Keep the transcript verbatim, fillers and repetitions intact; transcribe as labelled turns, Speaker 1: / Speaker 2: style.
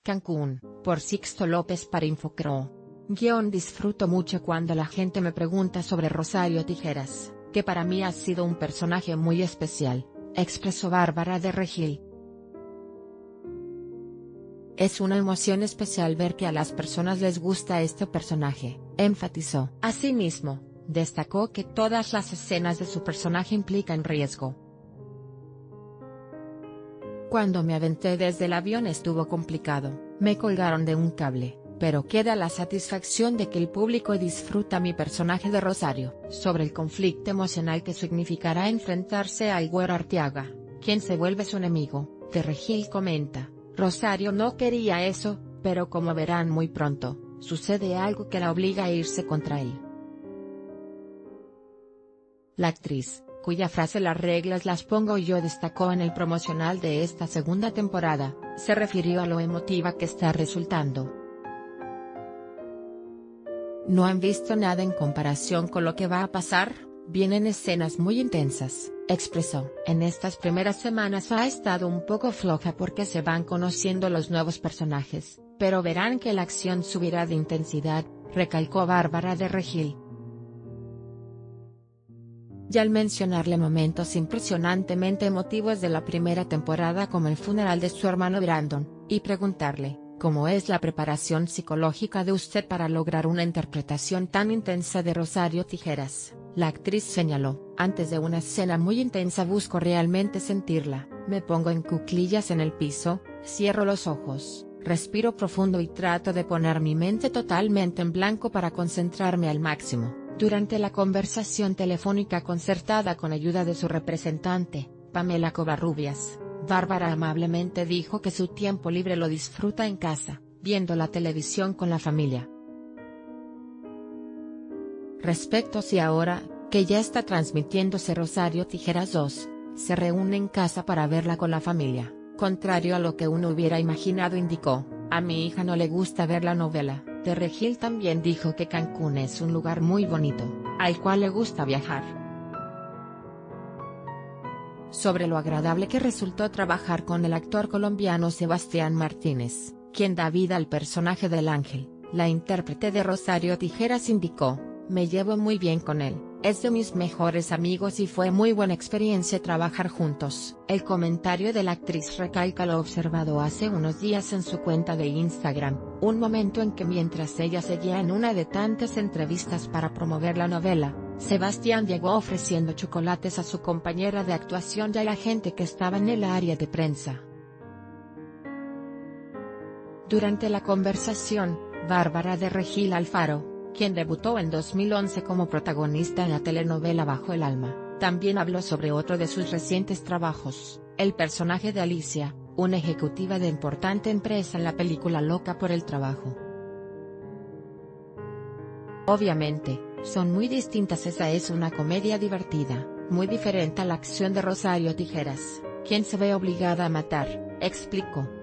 Speaker 1: Cancún, por Sixto López para Infocro. Guión disfruto mucho cuando la gente me pregunta sobre Rosario Tijeras, que para mí ha sido un personaje muy especial, expresó Bárbara de Regil. Es una emoción especial ver que a las personas les gusta este personaje, enfatizó. Asimismo, destacó que todas las escenas de su personaje implican riesgo. Cuando me aventé desde el avión estuvo complicado, me colgaron de un cable, pero queda la satisfacción de que el público disfruta mi personaje de Rosario. Sobre el conflicto emocional que significará enfrentarse a Güero Arteaga, quien se vuelve su enemigo, de Regil comenta: Rosario no quería eso, pero como verán muy pronto, sucede algo que la obliga a irse contra él. La actriz, cuya frase "las reglas las pongo yo" destacó en el promocional de esta segunda temporada, se refirió a lo emotiva que está resultando. No han visto nada en comparación con lo que va a pasar, vienen escenas muy intensas, expresó. En estas primeras semanas ha estado un poco floja porque se van conociendo los nuevos personajes, pero verán que la acción subirá de intensidad, recalcó Bárbara de Regil. Y al mencionarle momentos impresionantemente emotivos de la primera temporada como el funeral de su hermano Brandon, y preguntarle, ¿cómo es la preparación psicológica de usted para lograr una interpretación tan intensa de Rosario Tijeras? La actriz señaló: antes de una escena muy intensa busco realmente sentirla, me pongo en cuclillas en el piso, cierro los ojos, respiro profundo y trato de poner mi mente totalmente en blanco para concentrarme al máximo. Durante la conversación telefónica concertada con ayuda de su representante, Pamela Covarrubias, Bárbara amablemente dijo que su tiempo libre lo disfruta en casa, viendo la televisión con la familia. Respecto a si ahora, que ya está transmitiéndose Rosario Tijeras dos, se reúne en casa para verla con la familia, contrario a lo que uno hubiera imaginado, indicó: a mi hija no le gusta ver la novela. De Regil también dijo que Cancún es un lugar muy bonito, al cual le gusta viajar. Sobre lo agradable que resultó trabajar con el actor colombiano Sebastián Martínez, quien da vida al personaje del Ángel, la intérprete de Rosario Tijeras indicó: me llevo muy bien con él, es de mis mejores amigos y fue muy buena experiencia trabajar juntos. El comentario de la actriz recalca lo observado hace unos días en su cuenta de Instagram, un momento en que mientras ella seguía en una de tantas entrevistas para promover la novela, Sebastián llegó ofreciendo chocolates a su compañera de actuación y a la gente que estaba en el área de prensa. Durante la conversación, Bárbara de Regil Alfaro, quien debutó en dos mil once como protagonista en la telenovela Bajo el Alma, también habló sobre otro de sus recientes trabajos, el personaje de Alicia, una ejecutiva de importante empresa en la película Loca por el Trabajo. Obviamente, son muy distintas. Esa es una comedia divertida, muy diferente a la acción de Rosario Tijeras, quien se ve obligada a matar, explicó.